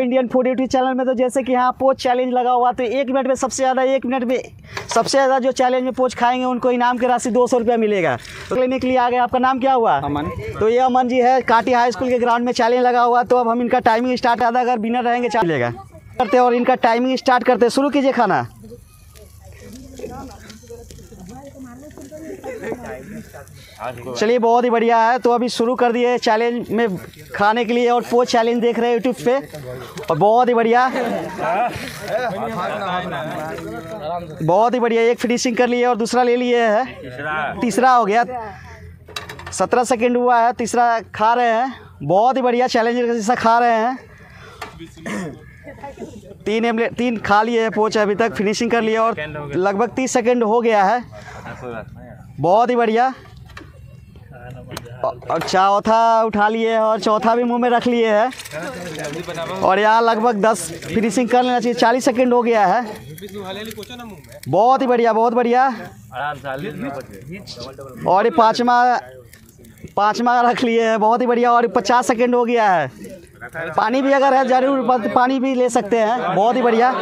Indian food YouTube channel में। तो जैसे कि यहाँ पोच चैलेंज लगा हुआ, तो 1 मिनट में सबसे ज़्यादा जो चैलेंज में पोच खाएंगे उनको इनाम की राशि 200 रुपया मिलेगा। तो लेने के लिए आ गए। आपका नाम क्या हुआ? अमन। तो ये अमन जी है, काटी हाई स्कूल के ग्राउंड में चैलेंज लगा हुआ। तो अब हम इनका टाइमिंग स्टार्ट करते, अगर विनर रहेंगे चलेगा करते, और इनका टाइमिंग स्टार्ट करते। शुरू कीजिए खाना। चलिए बहुत ही बढ़िया है। तो अभी शुरू कर दिए चैलेंज में खाने के लिए, और पोच चैलेंज देख रहे हैं यूट्यूब पे, और बहुत ही बढ़िया बहुत ही बढ़िया। एक फिनिशिंग कर लिए और दूसरा ले लिए है, तीसरा हो गया। 17 सेकंड हुआ है, तीसरा खा रहे हैं। बहुत ही बढ़िया चैलेंजर का जैसा खा रहे हैं। 3 खा लिए है पोच, अभी तक फिनिशिंग कर लिए, और लगभग 30 सेकंड हो गया है। बहुत ही बढ़िया। और चौथा उठा लिए और चौथा भी मुंह में रख लिए है, और यहाँ लगभग 10 फिनिशिंग कर लेना चाहिए। 40 सेकंड हो गया है। बहुत ही बढ़िया, बहुत बढ़िया। और ये पाँचवा रख लिए है। बहुत ही बढ़िया। और 50 सेकंड हो गया है। पानी भी अगर है जरूर, पानी भी ले सकते हैं। बहुत ही बढ़िया,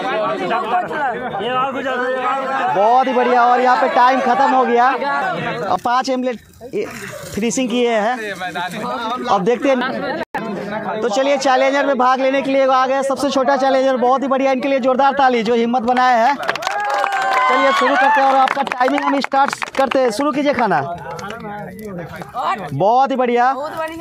बहुत ही बढ़िया। और यहाँ पे टाइम ख़त्म हो गया, और 5 एमलेट फिनिशिंग किए हैं। अब देखते हैं। तो चलिए चैलेंजर में भाग लेने के लिए आ गए सबसे छोटा चैलेंजर। बहुत ही बढ़िया, इनके लिए जोरदार ताली जो हिम्मत बनाए हैं। चलिए शुरू करते हैं, और आपका टाइमिंग हम स्टार्ट करते हैं। शुरू कीजिए खाना। बहुत ही बढ़िया।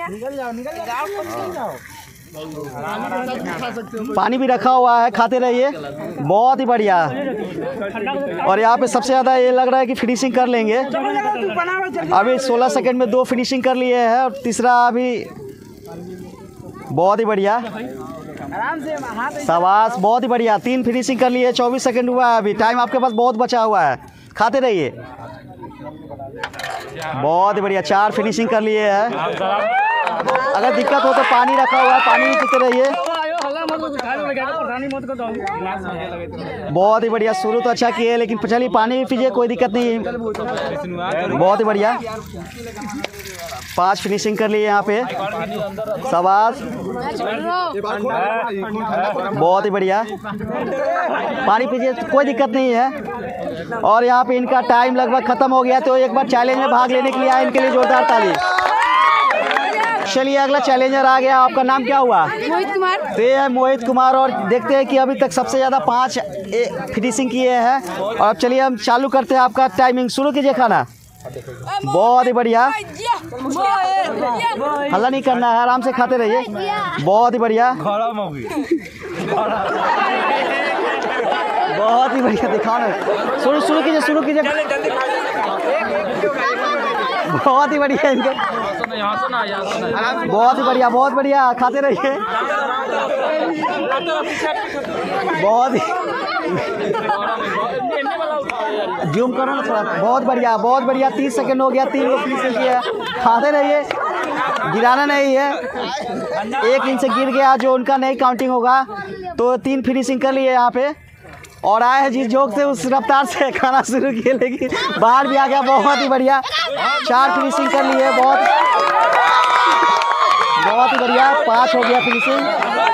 पानी भी रखा हुआ है, खाते रहिए। बहुत ही बढ़िया। और यहाँ पे सबसे ज़्यादा ये लग रहा है कि फिनिशिंग कर लेंगे। अभी 16 सेकंड में 2 फिनिशिंग कर लिए हैं, और तीसरा अभी। बहुत ही बढ़िया, शाबाश। बहुत ही बढ़िया। 3 फिनिशिंग कर लिए। 24 सेकंड हुआ है अभी। टाइम आपके पास बहुत बचा हुआ है, खाते रहिए। बहुत ही बढ़िया। 4 फिनिशिंग कर लिए हैं। अगर दिक्कत हो तो पानी रखा हुआ है, पानी भी पीते रहिए। बहुत ही बढ़िया। शुरू तो अच्छा किए, लेकिन चलिए पानी भी पीजिए, कोई दिक्कत नहीं है। बहुत ही बढ़िया। 5 फिनिशिंग कर लिए यहाँ पे, शाबाश। बहुत ही बढ़िया। पानी पीजिए, कोई दिक्कत नहीं है। और यहाँ पे इनका टाइम लगभग ख़त्म हो गया। तो एक बार चैलेंज में भाग लेने के लिए आए, इनके लिए जोरदार ताली। चलिए अगला चैलेंजर आ गया। आपका नाम क्या हुआ? मोहित कुमार। तो ये है मोहित कुमार। और देखते हैं कि अभी तक सबसे ज़्यादा 5 फिनिशिंग किए हैं। और अब चलिए हम चालू करते हैं आपका टाइमिंग। शुरू कीजिए खाना। बहुत ही बढ़िया। हल्ला नहीं करना है, आराम से खाते रहिए। बहुत ही बढ़िया, बहुत ही बढ़िया। दिखाओ ना, शुरू कीजिए, शुरू कीजिए। बहुत ही बढ़िया इनके। बहुत ही बढ़िया, बहुत बढ़िया। खाते रहिए। बहुत ही जूम करो ना थोड़ा। बहुत बढ़िया, बहुत बढ़िया। 30 सेकंड हो गया। 3 को फिनिशिंग किया। खाते रहिए, गिराना नहीं है। 1 इंच से गिर गया जो उनका नहीं काउंटिंग होगा। तो 3 फिनिशिंग कर लिए यहाँ पे, और आए हैं जिस जोक से उस रफ्तार से खाना शुरू किए, लेकिन बाहर भी आ गया। बहुत ही बढ़िया। 4 फिनिशिंग कर लिए। बहुत ही बढ़िया। 5 हो गया फिनिशिंग।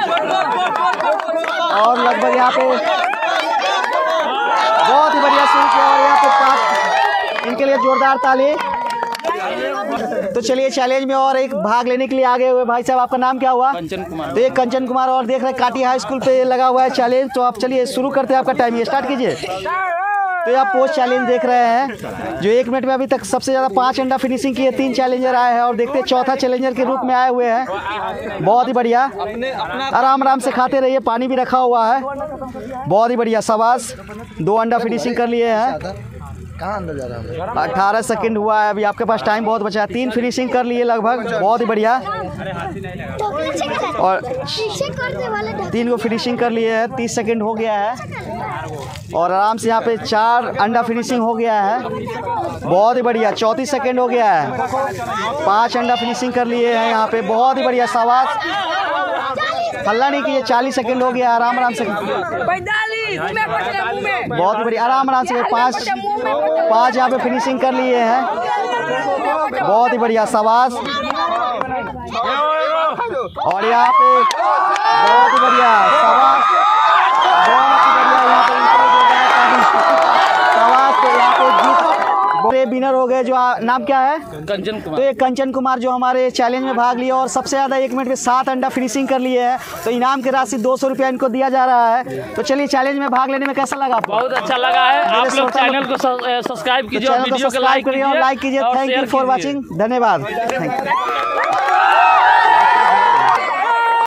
और लगभग यहाँ पे बहुत ही बढ़िया शुरू किया। और यहाँ पे 5, इनके लिए जोरदार ताली। तो चलिए चैलेंज में और एक भाग लेने के लिए आगे हुए भाई साहब। आपका नाम क्या हुआ? कंचन कुमार। तो ये कंचन कुमार। और देख रहे हैं काटी हाई स्कूल पे लगा हुआ है चैलेंज। तो आप चलिए शुरू करते हैं, आपका टाइम स्टार्ट कीजिए। तो ये आप पोस्ट चैलेंज देख रहे हैं, जो 1 मिनट में अभी तक सबसे ज़्यादा 5 अंडा फिनिशिंग किए। 3 चैलेंजर आए हैं, और देखते हैं चौथा चैलेंजर के रूप में आए हुए हैं। बहुत ही बढ़िया। आराम से खाते रहिए, पानी भी रखा हुआ है। बहुत ही बढ़िया, शाबाश। 2 अंडा फिनिशिंग कर लिए हैं। 18 सेकंड हुआ है अभी। आपके पास टाइम बहुत बचा है। 3 फिनिशिंग कर लिए लगभग। बहुत ही बढ़िया। और 3 को फिनिशिंग कर लिए है। 30 सेकंड हो गया है। और आराम से यहाँ पे 4 अंडा फिनिशिंग हो गया है। बहुत ही बढ़िया। 34 सेकंड हो गया है। 5 अंडा फिनिशिंग कर लिए हैं यहाँ पे। बहुत ही बढ़िया, शाबाश। हल्ला नहीं कीजिए। 40 सेकंड हो गया। आराम से। बहुत ही बढ़िया, आराम से। 5 यहाँ पे फिनिशिंग कर लिए हैं। बहुत ही बढ़िया, शाबाश। और यहाँ पे बहुत ही बढ़िया शाबाश, बहुत ही बढ़िया यहाँ पे शाबाश। तो यहाँ पे जीत विनर हो गए, जो नाम क्या है? कंचन कुमार। तो ये कंचन कुमार जो हमारे चैलेंज में भाग लिया और सबसे ज़्यादा 1 मिनट में 7 अंडा फिनिशिंग कर लिए है। तो इनाम की राशि 200 रुपया इनको दिया जा रहा है। तो चलिए चैलेंज में भाग लेने में कैसा लगा आपको? बहुत अच्छा लगा है। आप लोग चैनल को सब्सक्राइब कीजिए और वीडियो को लाइक कीजिए। Thank you for watching. धन्यवाद।